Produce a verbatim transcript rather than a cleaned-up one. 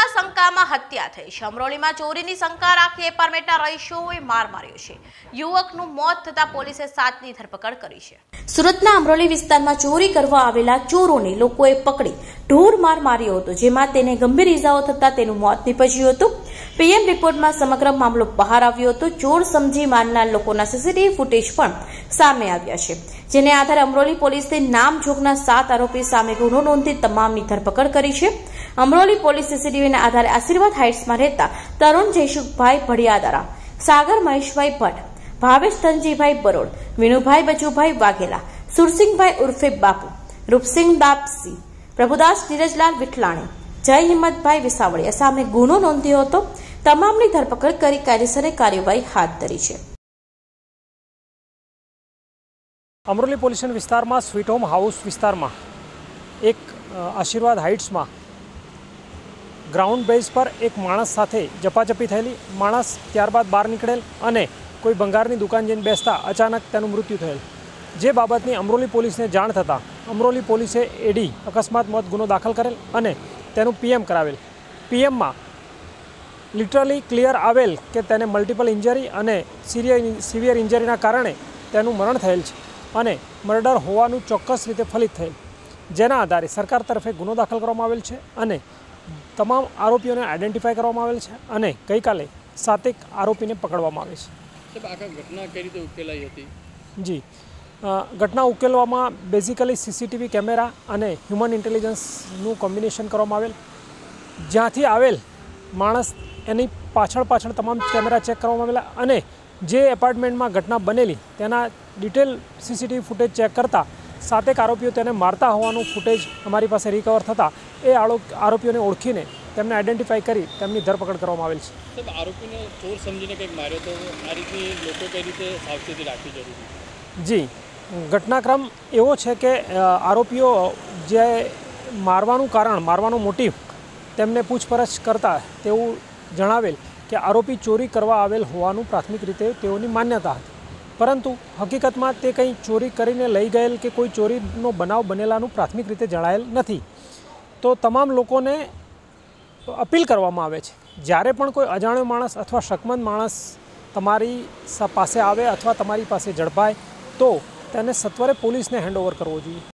શંકામાં હત્યા થઈ છે। અમરોલીમાં ચોરીની શંકા રાખી એપાર્ટમેન્ટના રહીશોએ માર માર્યો છે। યુવકનું મોત થતા પોલીસે સાતની ધરપકડ કરી છે। સુરતના અમરોલી વિસ્તારમાં ચોરી કરવા આવેલા ચોરોને લોકોએ પકડી ઢોર માર માર્યો હતો, જેમાં તેને ગંભીર ઇજાઓ થતા તેનું મોત નીપજ્યું હતું। પીએમ રિપોર્ટમાં સમગ્ર મામલો બહાર આવ્યો હતો। ચોર સમજી મારનાર લોકોના સીસીટીવી ફૂટેજ પણ સામે આવ્યા છે, જેને આધારે અમરોલી પોલીસે નામજોગના સાત આરોપી સામે ગુનો નોંધી તમામની ધરપકડ કરી છે। અમરોલી પોલીસ સીસીટીવીના આધારે આશીર્વાદ હાઇટ્સમાં રહેતા તરુણ જયસુખભાઈ ભડિયાદરા, સાગર મહેશભાઈ ભટ્ટ, ભાવેશ ધનજીભાઈ બરોડ, વિનુભાઈ બચુભાઈ વાઘેલા, સુરસિંહભાઈ ઉર્ફે બાપુ, રૂપસિંહ દાપસી, પ્રભુદાસ ધીરજલાલ વિઠલાણી, જય હિંમતભાઈ વિસાવડિયા સામે ગુનો નોંધ્યો હતો। તમામની ધરપકડ કરી કાયદેસરની કાર્યવાહી હાથ ધરી છે। અમરોલી પોલીસ વિસ્તારમાં સ્વીટ હોમ હાઉસ વિસ્તારમાં એક આશીર્વાદ હાઇટ્સમાં ગ્રાઉન્ડ બેઝ પર એક માણસ સાથે ઝપાઝપી થયેલી। માણસ ત્યારબાદ બહાર નીકળેલ અને કોઈ ભંગારની દુકાન જઈને બેસતા અચાનક તેનું મૃત્યુ થયેલ। જે બાબતની અમરોલી પોલીસને જાણ થતાં અમરોલી પોલીસે એડી અકસ્માત મોત ગુનો દાખલ કરેલ અને તેનું પીએમ કરાવેલ। પીએમમાં લિટરલી ક્લિયર આવેલ કે તેને મલ્ટિપલ ઇન્જરી અને સિરિયર સિવિયર ઇન્જરીના કારણે તેનું મરણ થયેલ છે અને મર્ડર હોવાનું ચોક્કસ રીતે ફલિત થયેલ, જેના આધારે સરકાર તરફે ગુનો દાખલ કરવામાં આવેલ છે અને તમામ આરોપીઓને આઈડેન્ટિફાઈ કરવામાં આવેલ છે અને ગઈકાલે સાતેક આરોપીને પકડવામાં આવે છે। આખા ઘટના કઈ રીતે ઉકેલાઈ હતી? જી, ઘટના ઉકેલવામાં બેઝિકલી સીસીટીવી કેમેરા અને હ્યુમન ઇન્ટેલિજન્સનું કોમ્બિનેશન કરવામાં આવેલ। જ્યાંથી આવેલ માણસ એની પાછળ પાછળ તમામ કેમેરા ચેક કરવામાં આવેલા અને જે એપાર્ટમેન્ટમાં ઘટના બનેલી તેના ડિટેલ સીસીટીવી ફૂટેજ ચેક કરતાં સાતેક આરોપીઓ તેને મારતા હોવાનું ફૂટેજ અમારી પાસે રિકવર થતાં એ આરોપીઓને ઓળખીને તેમને આઈડેન્ટિફાઈ કરી તેમની ધરપકડ કરવામાં આવેલ છે। સાહેબ, આરોપીને ચોર સમજીને કંઈક માર્યો તો આ રીતની લોકો કઈ રીતે સાવચેતી રાખવી જરૂરી? જી, ઘટનાક્રમ એવો છે કે આરોપીઓ જે મારવાનું કારણ, મારવાનો મોટિવ તેમને પૂછપરછ કરતા તેવું જણાવેલ કે આરોપી ચોરી કરવા આવેલ હોવાનું પ્રાથમિક રીતે તેઓની માન્યતા હતી, પરંતુ હકીકતમાં તે કંઈ ચોરી કરીને લઈ ગયેલ કે કોઈ ચોરીનો બનાવ બનેલાનું પ્રાથમિક રીતે જણાયેલ નથી। તો તમામ લોકોને અપીલ કરવામાં આવે છે, જ્યારે પણ કોઈ અજાણ્યો માણસ અથવા શકમંદ માણસ તમારી પાસે આવે અથવા તમારી પાસે ઝડપાય તો તેને સત્વરે પોલીસને હેન્ડઓવર કરવો જોઈએ।